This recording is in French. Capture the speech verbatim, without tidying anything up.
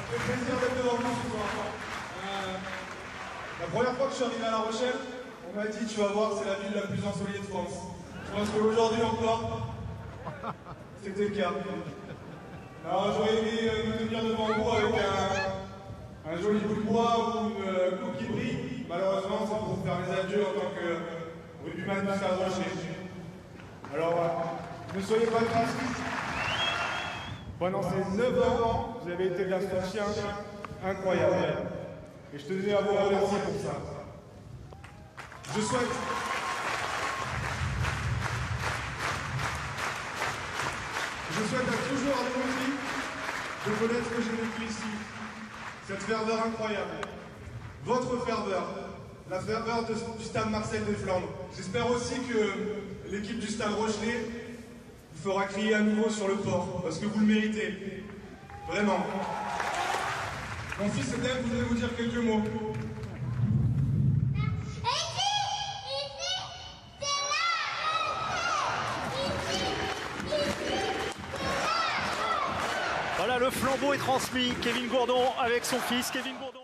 fait plaisir d'être devant vous ce soir. Euh, la première fois que je suis arrivé à La Rochelle, on m'a dit tu vas voir, c'est la ville la plus ensoleillée de France. Je pense qu'aujourd'hui encore, c'était le cas. Alors j'aurais aimé euh, me tenir devant vous avec un, un joli bout de bois ou une euh, coupe qui brille. Malheureusement, c'est pour faire mes adieux en tant que rugbyman du Stade Rocher. Alors, euh, ne soyez pas tristes. Pendant ces neuf ans, vous avez été d'un soutien incroyable. Et je tenais à vous remercier pour ça. Je souhaite... Je souhaite à toujours à vos filles de connaître ce que j'ai vécu ici. Cette ferveur incroyable. Votre ferveur. La ferveur de, du stade Marcel des Flandres. J'espère aussi que l'équipe du stade Rochelet vous fera crier à nouveau sur le port, parce que vous le méritez. Vraiment. Mon fils Eden voudrait vous dire quelques mots. Voilà, le flambeau est transmis. Kevin Gourdon avec son fils. Kevin Gourdon.